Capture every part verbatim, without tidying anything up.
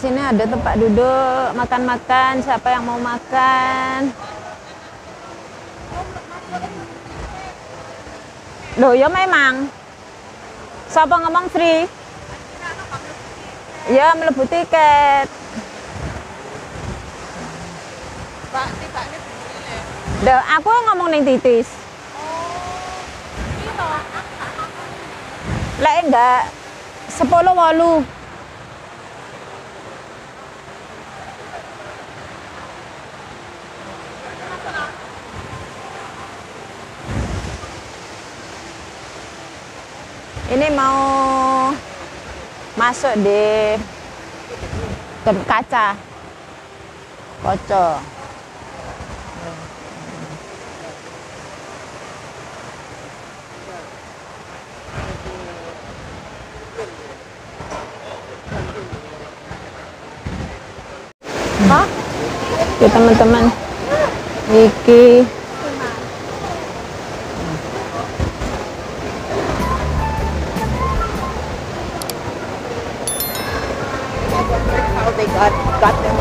sini ada tempat duduk, makan-makan, siapa yang mau makan. Loh, ya memang. Siapa ngomong free? Ya, melebu tiket. Pak, tibane begini. Loh, aku ngomong ning titis. Iya toh. Lek enggak sepuluh walu. Ini mau masuk di kaca koco. Pak, Oke teman-teman, iki how they got got them.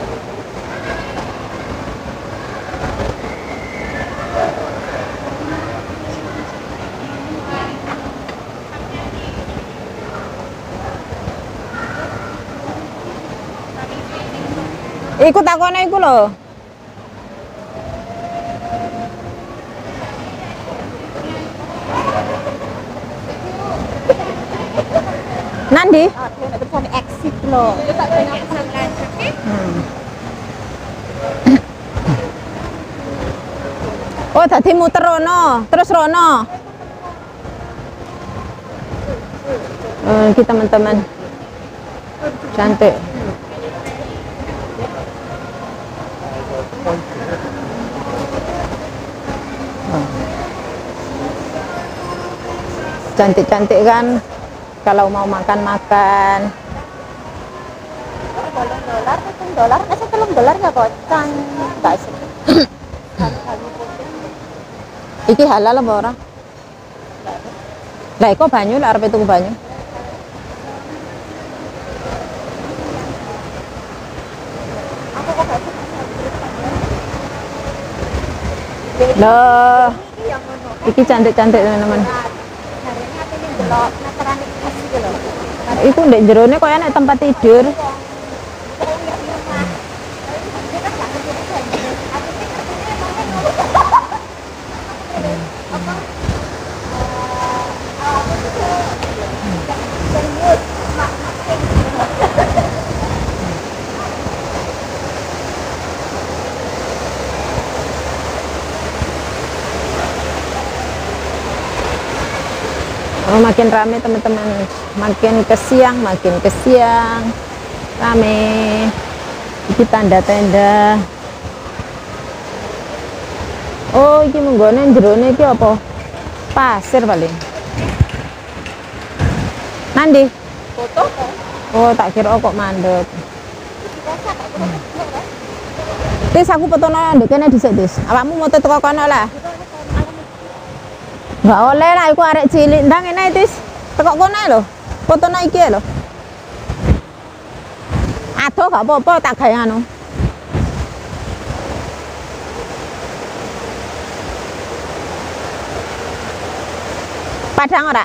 ikut takone iku lho. Nandi? Ah, dia nak tulisan exit loh. Dia tak tanya pesan okey? Hmm. Oh, tadi muter rono, terus rono. Oh, ini teman-teman. Cantik. Cantik-cantik kan kalau mau makan-makan. Bolong dolar, hitung dolar, nasi telung dolar ya kocan. Tak sih. Iki halal apa ora? Lah kok banyu lah arep tuku banyu. Loh, iki cantik-cantik teman-teman. Harinya apa ini delok natarane kasih gitu loh. Iku ndek jerone koyo nek tempat tidur. Oh, makin rame teman-teman, makin ke siang, makin ke siang, rame. Iki tanda-tanda. Oh, iki menggone jerone iki apa? Pasir paling. Nandi? Foto kok. Oh, tak kira kok mandek. Tis, aku fotono ndek kene dhisik, Tis. Awakmu moto teko kono lah. Nggak oleh lah, aku arek cilik ndang ngene Tis. Tekok kono lho. Fotono iki lho. Aduh, gak apa-apa tak gawe anu. Padang ora?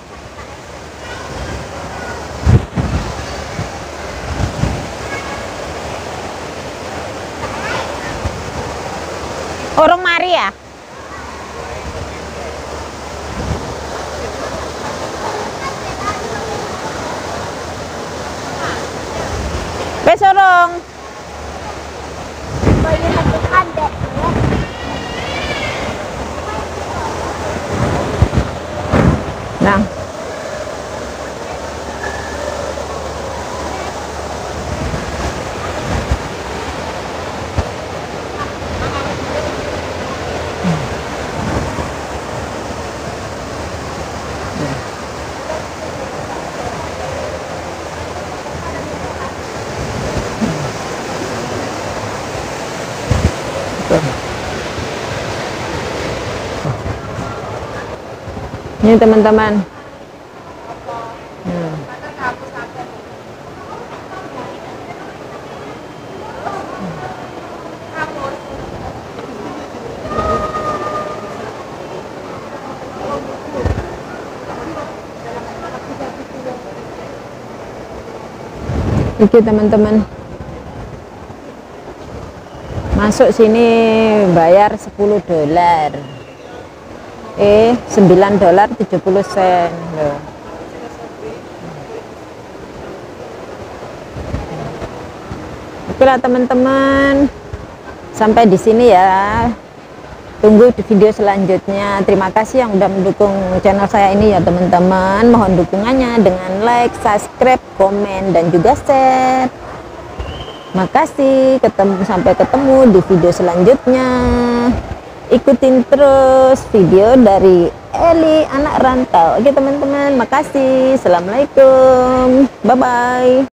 Orang mari ya? Wes orang. Bayi satu kadek. Nah. Ini teman-teman. Hmm. Iki teman-teman, masuk sini bayar sepuluh dolar, eh sembilan dolar tujuh puluh sen loh. Oke lah teman-teman, sampai di sini ya. Tunggu di video selanjutnya. Terima kasih yang udah mendukung channel saya ini ya teman-teman. Mohon dukungannya dengan like, subscribe, komen, dan juga share. Makasih, ketemu sampai ketemu di video selanjutnya. Ikutin terus video dari Eli anak rantau. Oke teman-teman, makasih. Assalamualaikum. Bye bye.